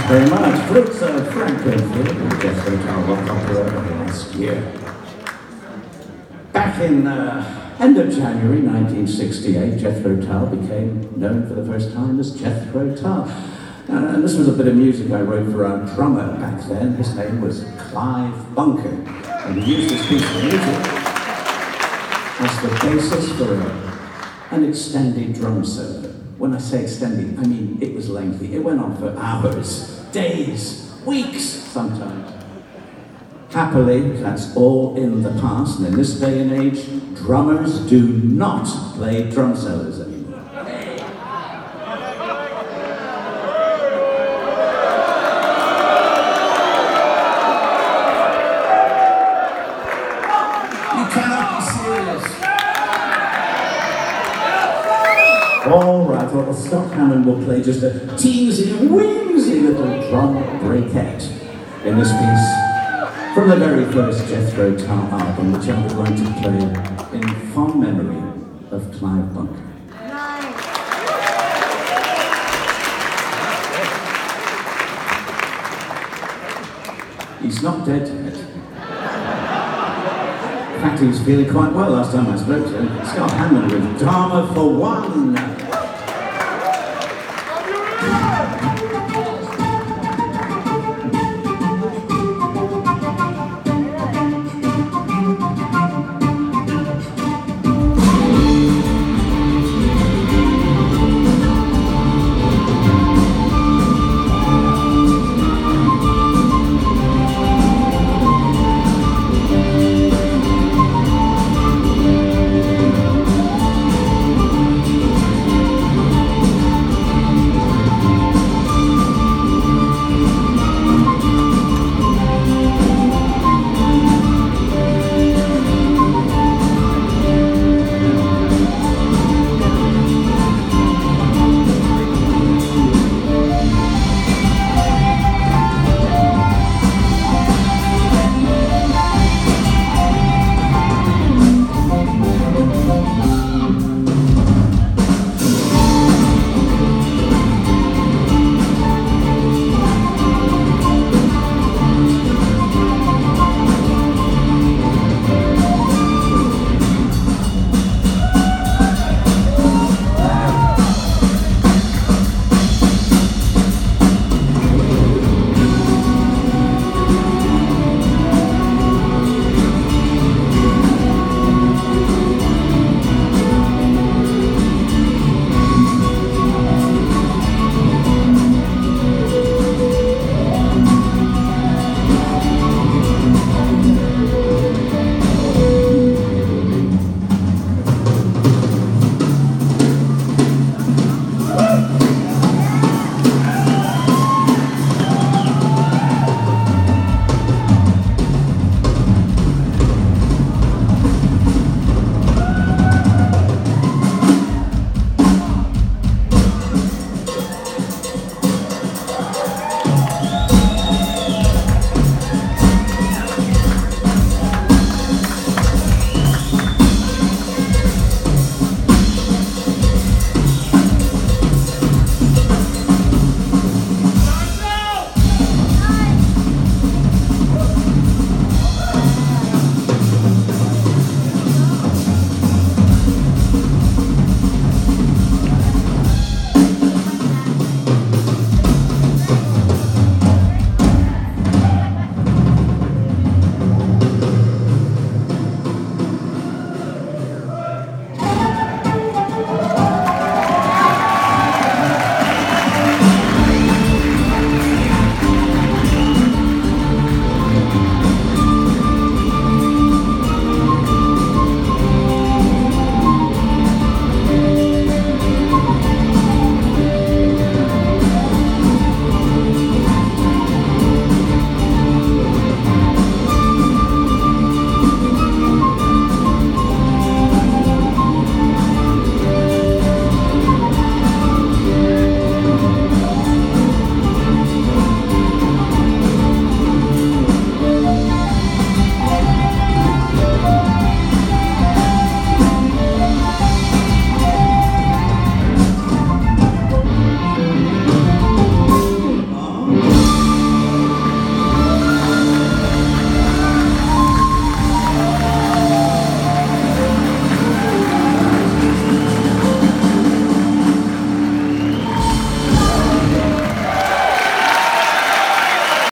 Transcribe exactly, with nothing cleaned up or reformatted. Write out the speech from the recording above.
very much. Flutes of Frank and Jethro Tull rock opera last year. Back in uh, end of January nineteen sixty-eight, Jethro Tull became known for the first time as Jethro Tull. Uh, and this was a bit of music I wrote for our drummer back then. His name was Clive Bunker. And he used this piece of music as the basis for a, an extended drum solo. When I say extended, I mean it was lengthy. It went on for hours, days, weeks sometimes. Happily, that's all in the past, and in this day and age, drummers do not play drum solos anymore. You cannot be serious. All right, well, Scott Hammond will play just a teensy, whimsy little drum breakette in this piece from the very first Jethro Tull album, which I was going to play in fond memory of Clive Bunker. He's not dead yet. In fact, he was feeling quite well last time I spoke to him. Scott Hammond with Dharma For One.